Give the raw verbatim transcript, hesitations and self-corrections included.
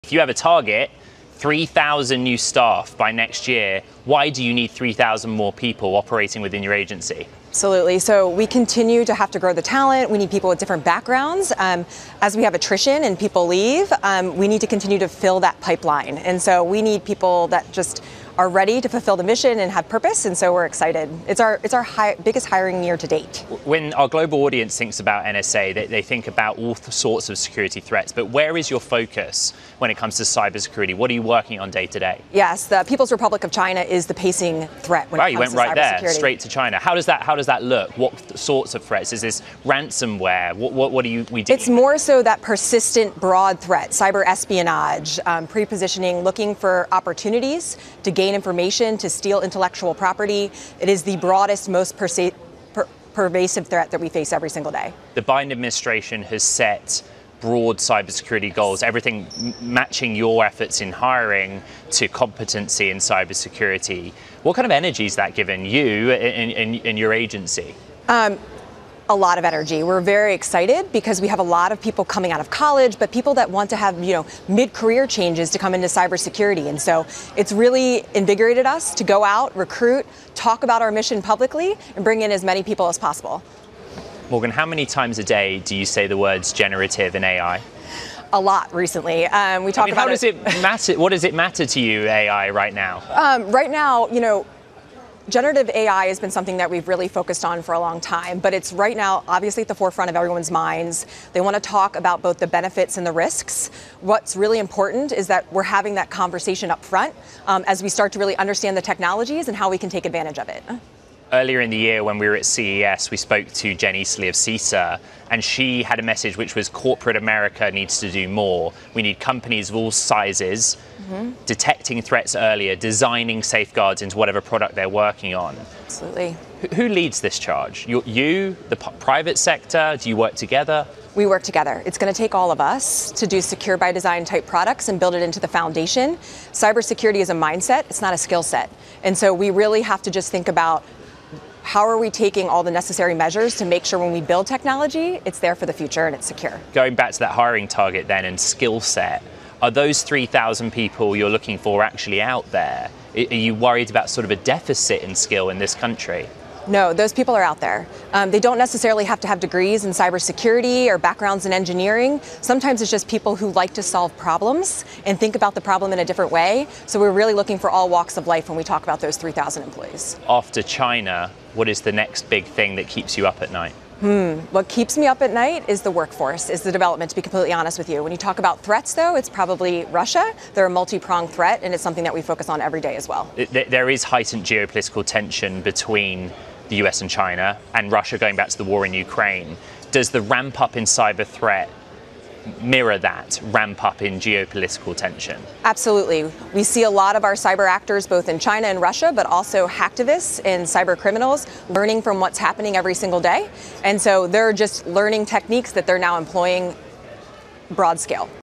If you have a target, three thousand new staff by next year, why do you need three thousand more people operating within your agency? Absolutely. So we continue to have to grow the talent. We need people with different backgrounds. Um, as we have attrition and people leave, um, we need to continue to fill that pipeline. And so we need people that just are ready to fulfill the mission and have purpose. And so we're excited. It's our it's our high, biggest hiring year to date. When our global audience thinks about N S A, they, they think about all sorts of security threats. But where is your focus when it comes to cybersecurity? What are you working on day to day? Yes, the People's Republic of China is the pacing threat when wow, it comes you went to right there, cybersecurity. straight to China. How does that how does that look? What sorts of threats? Is this ransomware? What what, what are you we doing? It's more so that persistent, broad threat, cyber espionage, um, pre-positioning, looking for opportunities to gain information, to steal intellectual property. It is the broadest, most persa- per- pervasive threat that we face every single day. The Biden administration has set broad cybersecurity goals, everything m- matching your efforts in hiring to competency in cybersecurity. What kind of energy is that given you in, in, in your agency? Um, a lot of energy. We're very excited because we have a lot of people coming out of college, but people that want to have, you know, mid-career changes to come into cybersecurity. And so it's really invigorated us to go out, recruit, talk about our mission publicly, and bring in as many people as possible. Morgan, how many times a day do you say the words generative and A I? A lot recently. Um, we talk I mean, about how does it matter? What does it matter to you, A I, right now? Um, right now, you know, generative A I has been something that we've really focused on for a long time, but it's right now obviously at the forefront of everyone's minds. They want to talk about both the benefits and the risks. What's really important is that we're having that conversation up front um, as we start to really understand the technologies and how we can take advantage of it. Earlier in the year when we were at C E S, we spoke to Jen Easley of CISA, and she had a message which was corporate America needs to do more. We need companies of all sizes mm-hmm. detecting threats earlier, designing safeguards into whatever product they're working on. Absolutely. Who, who leads this charge? You, you, the p- private sector? Do you work together? We work together. It's going to take all of us to do secure by design type products and build it into the foundation. Cybersecurity is a mindset. It's not a skill set. And so we really have to just think about how are we taking all the necessary measures to make sure when we build technology, it's there for the future and it's secure. Going back to that hiring target then and skill set, are those three thousand people you're looking for actually out there? Are you worried about sort of a deficit in skill in this country? No, those people are out there. Um, they don't necessarily have to have degrees in cybersecurity or backgrounds in engineering. Sometimes it's just people who like to solve problems and think about the problem in a different way. So we're really looking for all walks of life when we talk about those three thousand employees. After China, what is the next big thing that keeps you up at night? Hmm. What keeps me up at night is the workforce, is the development, to be completely honest with you. When you talk about threats, though, it's probably Russia. They're a multi-pronged threat, and it's something that we focus on every day as well. It, there is heightened geopolitical tension between the U S and China, and Russia going back to the war in Ukraine. Does the ramp up in cyber threat mirror that ramp up in geopolitical tension? Absolutely. We see a lot of our cyber actors both in China and Russia, but also hacktivists and cyber criminals learning from what's happening every single day. And so they're just learning techniques that they're now employing broad scale.